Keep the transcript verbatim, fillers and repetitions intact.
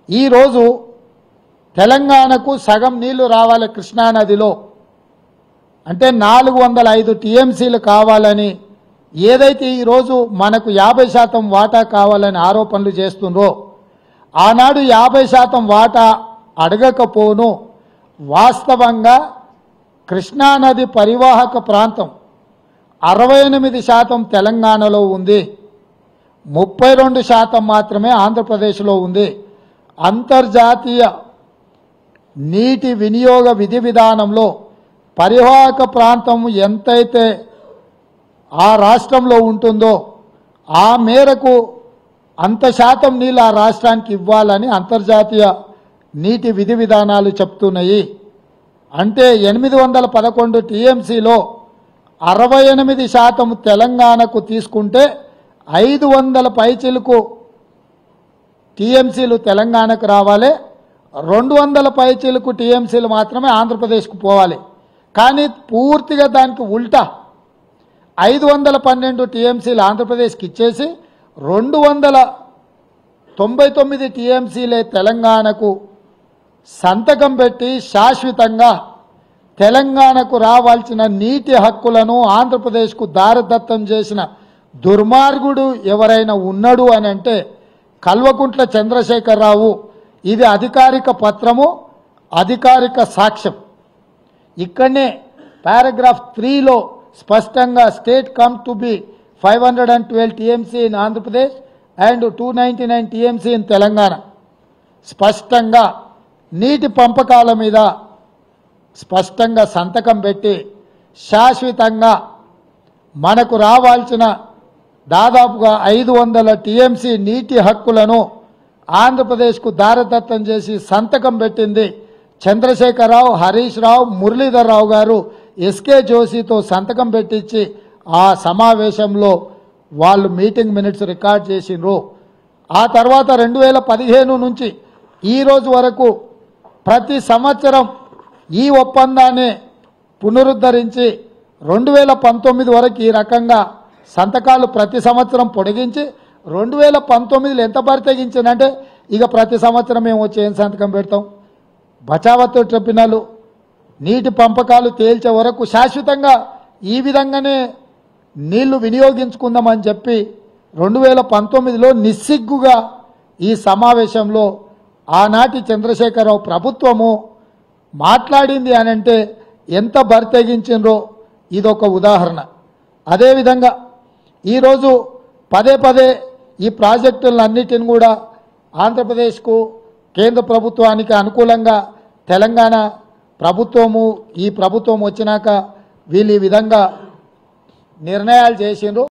ఈరోజు తెలంగాణకు సగం నీళ్లు రావాలి కృష్ణా నదిలో అంటే నాలుగు వందల ఐదు టీఎంసీలు కావాలని ఏదైతే ఈరోజు మనకు యాభై శాతం వాటా కావాలని ఆరోపణలు చేస్తుండ్రో ఆనాడు యాభై శాతం వాటా అడగకపోను వాస్తవంగా కృష్ణా నది పరివాహక ప్రాంతం అరవై ఎనిమిది శాతం తెలంగాణలో ఉంది, ముప్పై రెండు శాతం మాత్రమే ఆంధ్రప్రదేశ్లో ఉంది. అంతర్జాతీయ నీటి వినియోగ విధి విధానంలో పరివాహక ప్రాంతం ఎంతైతే ఆ రాష్ట్రంలో ఉంటుందో ఆ మేరకు అంత శాతం నీళ్ళు ఆ రాష్ట్రానికి ఇవ్వాలని అంతర్జాతీయ నీటి విధి విధానాలు చెప్తున్నాయి. అంటే ఎనిమిది వందల పదకొండు టీఎంసీలో అరవై ఎనిమిది శాతం తెలంగాణకు తీసుకుంటే ఐదు వందల పైచిలకు టీఎంసీలు తెలంగాణకు రావాలి, రెండు వందల పైచిలకు టీఎంసీలు మాత్రమే ఆంధ్రప్రదేశ్కు పోవాలి. కానీ పూర్తిగా దానికి ఉల్టా ఐదు వందల పన్నెండు టీఎంసీలు ఆంధ్రప్రదేశ్కి ఇచ్చేసి రెండు వందల తొంభై తొమ్మిది టీఎంసీలే తెలంగాణకు సంతకం పెట్టి శాశ్వతంగా తెలంగాణకు రావాల్సిన నీటి హక్కులను ఆంధ్రప్రదేశ్కు దారదత్తం చేసిన దుర్మార్గుడు ఎవరైనా ఉన్నాడు అని అంటే కల్వకుంట్ల చంద్రశేఖరరావు. ఇది అధికారిక పత్రము, అధికారిక సాక్ష్యం. ఇక్కడనే పారాగ్రాఫ్ త్రీలో స్పష్టంగా state come to be five hundred and twelve TMC in Andhra Pradesh and two ninety nine TMC in Telangana స్పష్టంగా నీటి పంపకాల మీద స్పష్టంగా సంతకం పెట్టి శాశ్వతంగా మనకు రావాల్సిన దాదాపుగా ఐదు వందల టీఎంసీ నీటి హక్కులను ఆంధ్రప్రదేశ్కు దారదత్తం చేసి సంతకం పెట్టింది చంద్రశేఖరరావు, హరీష్ రావు, మురళీధర్ రావు గారు ఎస్కే జోషితో సంతకం పెట్టించి ఆ సమావేశంలో వాళ్ళు మీటింగ్ మినిట్స్ రికార్డ్ చేసిండ్రు. ఆ తర్వాత రెండు వేల పదిహేను నుంచి ఈరోజు వరకు ప్రతి సంవత్సరం ఈ ఒప్పందాన్ని పునరుద్ధరించి రెండు వేల పంతొమ్మిది వరకు ఈ రకంగా సంతకాలు ప్రతి సంవత్సరం పొడిగించి రెండు వేల పంతొమ్మిదిలో ఎంత బరితెగించిందంటే ఇక ప్రతి సంవత్సరం మేము వచ్చి ఏం సంతకం పెడతాం, బచావత్ ట్రిబ్యునల్ నీటి పంపకాలు తేల్చే వరకు శాశ్వతంగా ఈ విధంగానే నీళ్లు వినియోగించుకుందామని చెప్పి రెండు వేల పంతొమ్మిదిలో నిస్సిగ్గుగా ఈ సమావేశంలో ఆనాటి చంద్రశేఖరరావు ప్రభుత్వము మాట్లాడింది అని అంటే ఎంత బరితెగించిండ్రో ఇదొక ఉదాహరణ. అదేవిధంగా ఈరోజు పదే పదే ఈ ప్రాజెక్టులన్నిటిని కూడా ఆంధ్రప్రదేశ్కు కేంద్ర ప్రభుత్వానికి అనుకూలంగా తెలంగాణ ప్రభుత్వము ఈ ప్రభుత్వం వచ్చినాక వీళ్ళు ఈ విధంగా నిర్ణయాలు చేసిండ్రు.